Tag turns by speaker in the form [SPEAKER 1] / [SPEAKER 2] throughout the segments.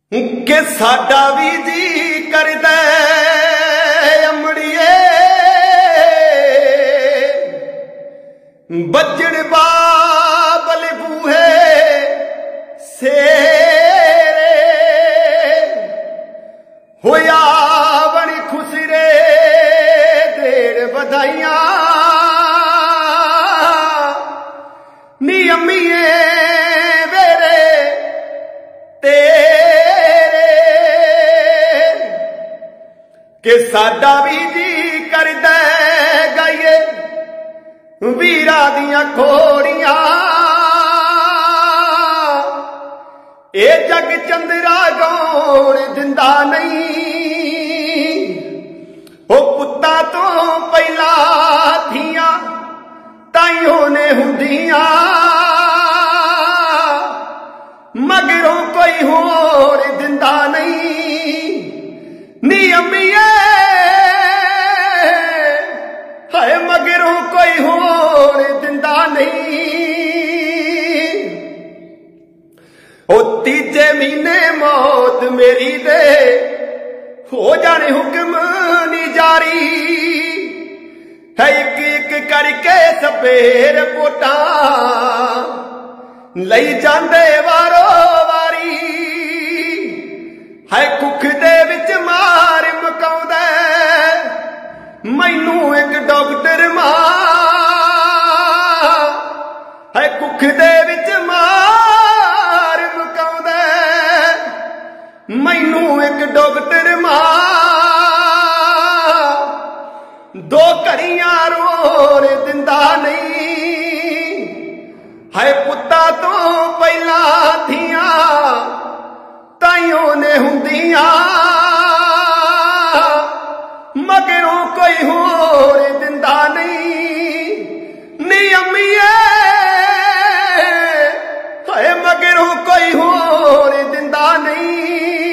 [SPEAKER 1] कि साडा भी जी करदा अमड़िए बजण बाबल बूहे सेरे होया बड़ी खुसरे देड़ बधाइयां नी अम्मीए वेरे तेरे कि साडा भी जी करदा गाइए वीरा दियां खोड़ियां ए जग चंद्रा गौण दिंदा नहीं ओ पुत्ता तो पहला थियां ताइयों ने हुंदियां मगरों कोई होर दिंदा नहीं नी अम्मीए हाय मगरों कोई होर दिंदा नहीं ओ तीजे महीने मौत मेरी दे हो जाने हुक्म नी जारी है एक एक करके सपेर पोटा लई जांदे वारो वारी है कुख दे विच मार मकाउंदा मैनू एक डॉक्टर मां है कुख दे विच मार मकाउंदा मैनू एक डॉक्टर मां दो घड़ियां रोर दिंदा नहीं है पुत्ता तो पहला थियां ताइयों ने हुंदियां मगरों कोई होर दिंदा नहीं नी अम्मीए हाय मगरों कोई होर दिंदा नहीं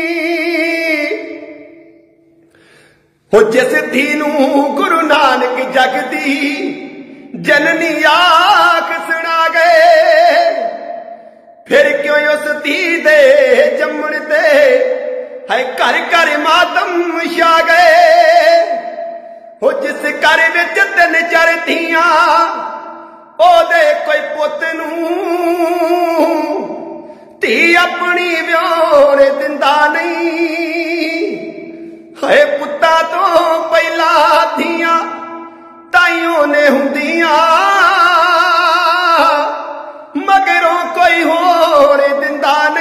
[SPEAKER 1] हो जिस धी नूं गुरु नानक जग दी जननी आख सुना गए फिर क्यों उस धी दे जम्मण ते है घर घर मातम छा गए हो जिस घर विच तिन चार धीआं ओदे कोई पुत नूं धी अपनी व्योण दिंदा नहीं है पुत्ता तो पहला धीआं ताइयों ने हुंदियां मगरों कोई होर दिंदा